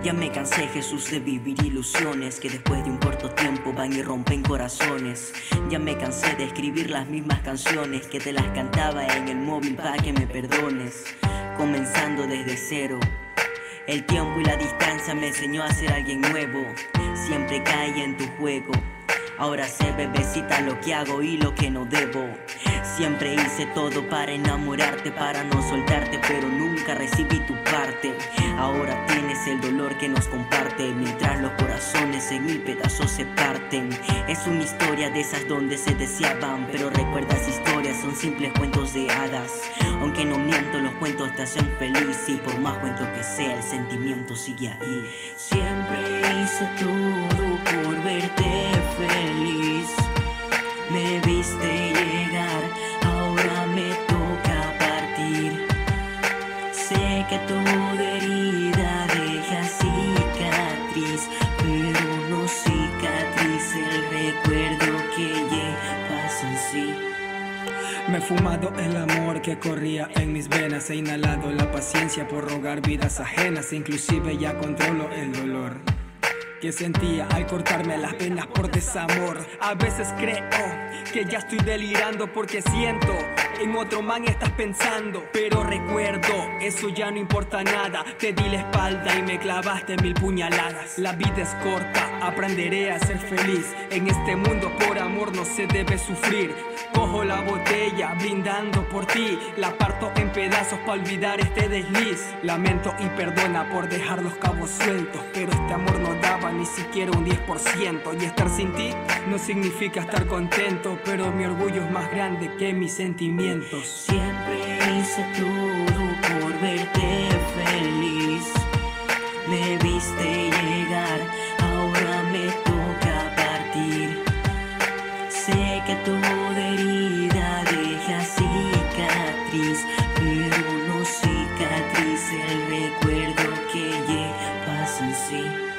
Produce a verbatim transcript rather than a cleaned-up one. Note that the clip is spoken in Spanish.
Ya me cansé, Jesús, de vivir ilusiones que después de un corto tiempo van y rompen corazones. Ya me cansé de escribir las mismas canciones que te las cantaba en el móvil para que me perdones. Comenzando desde cero, el tiempo y la distancia me enseñó a ser alguien nuevo. Siempre caí en tu juego. Ahora sé, bebecita, lo que hago y lo que no debo. Siempre hice todo para enamorarte, para no soltarte, pero nunca recibí tu parte. Ahora tienes el dolor que nos comparte, mientras los corazones en mil pedazos se parten. Es una historia de esas donde se deseaban, pero recuerda, esas historias son simples cuentos de hadas. Aunque no miento, los cuentos te hacen feliz, y por más cuento que sea, el sentimiento sigue ahí. Siempre hice todo por verte feliz. Me viste llegar, ahora me toca partir. Sé que toda herida deja cicatriz, pero no cicatriz el recuerdo que llevas en sí. Me he fumado el amor que corría en mis venas, he inhalado la paciencia por rogar vidas ajenas, inclusive ya controlo el dolor que sentía al cortarme las venas por desamor. A veces creo que ya estoy delirando porque siento en otro man estás pensando, pero recuerdo, eso ya no importa nada. Te di la espalda y me clavaste mil puñaladas. La vida es corta, aprenderé a ser feliz. En este mundo por amor no se debe sufrir. Cojo la botella brindando por ti, la parto en pedazos para olvidar este desliz. Lamento y perdona por dejar los cabos sueltos, pero este amor no daba ni siquiera un diez por ciento. Y estar sin ti no significa estar contento, pero mi orgullo es más grande que mis sentimientos. Siempre hice todo por verte feliz. Me viste llegar, ahora me toca partir. Sé que toda herida deja cicatriz, pero no cicatriz el recuerdo que llevas en sí.